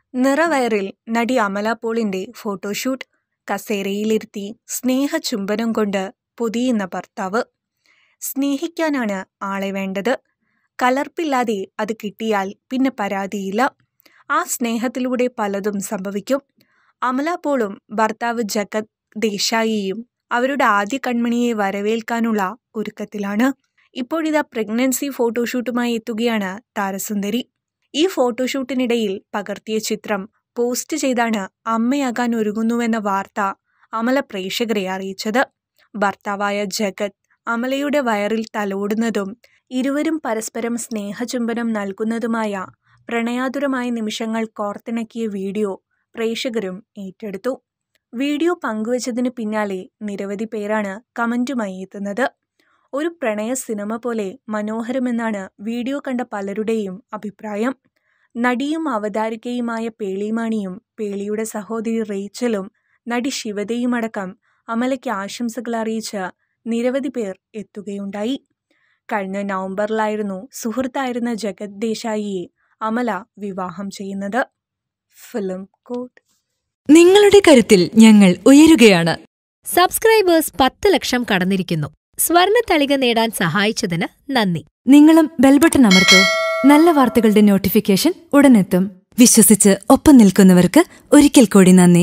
നിറവയറിൽ നടി അമല പോളിന്റെ ഫോട്ടോഷൂട്ട്. കസേരയിലിരുത്തി സ്നേഹചുംബനം കൊണ്ട് പൊതിയുന്ന ഭർത്താവ്. സ്നേഹിക്കാനാണ് ആളെ വേണ്ടത്. കലർപ്പില്ലാതെ അത് കിട്ടിയാൽ പിന്നെ പരാതിയില്ല. ആ സ്നേഹത്തിലൂടെ പലതും സംഭവിക്കും. അമല പോളും ഭർത്താവ് ജഗത് ദേശായിയും അവരുടെ ആദ്യ കൺമണിയെ വരവേൽക്കാനുള്ള ഒരുക്കത്തിലാണ്. ഇപ്പോഴിതാ പ്രഗ്നൻസി ഫോട്ടോഷൂട്ടുമായി എത്തുകയാണ് താരസുന്ദരി. ഈ ഫോട്ടോഷൂട്ടിനിടയിൽ പകർത്തിയ ചിത്രം പോസ്റ്റ് ചെയ്താണ് അമ്മയാകാൻ ഒരുങ്ങുന്നുവെന്ന വാർത്ത അമല പ്രേക്ഷകരെ അറിയിച്ചത്. ഭർത്താവായ ജഗത് അമലയുടെ വയറിൽ തലോടുന്നതും ഇരുവരും പരസ്പരം സ്നേഹചുംബനം നൽകുന്നതുമായ പ്രണയാതുരമായ നിമിഷങ്ങൾ കോർത്തിണക്കിയ വീഡിയോ പ്രേക്ഷകരും ഏറ്റെടുത്തു. വീഡിയോ പങ്കുവച്ചതിന് പിന്നാലെ നിരവധി പേരാണ് കമന്റുമായി എത്തുന്നത്. ഒരു പ്രണയ സിനിമ പോലെ മനോഹരമെന്നാണ് വീഡിയോ കണ്ട പലരുടെയും അഭിപ്രായം. നടിയും അവതാരികയുമായ പേളിമാണിയും പേളിയുടെ സഹോദരി റേച്ചലും നടി ശിവതയുമടക്കം അമലയ്ക്ക് ആശംസകൾ അറിയിച്ച് നിരവധി പേർ എത്തുകയുണ്ടായി. കഴിഞ്ഞ നവംബറിലായിരുന്നു സുഹൃത്തായിരുന്ന ജഗത് ദേശായിയെ അമല വിവാഹം ചെയ്യുന്നത്. ഫിലിം കോട്ട്. നിങ്ങളുടെ കരുത്തിൽ ഞങ്ങൾ ഉയരുകയാണ്. സബ്സ്ക്രൈബേഴ്സ് 10 ലക്ഷം കടന്നിരിക്കുന്നു. സ്വർണത്തളിക നേടാൻ സഹായിച്ചതിന് നന്ദി. നിങ്ങളും ബെൽബട്ടൺ അമർത്തോ. നല്ല വാർത്തകളുടെ നോട്ടിഫിക്കേഷൻ ഉടനെത്തും. വിശ്വസിച്ച് ഒപ്പം നിൽക്കുന്നവർക്ക് ഒരിക്കൽ കൂടി നന്ദി.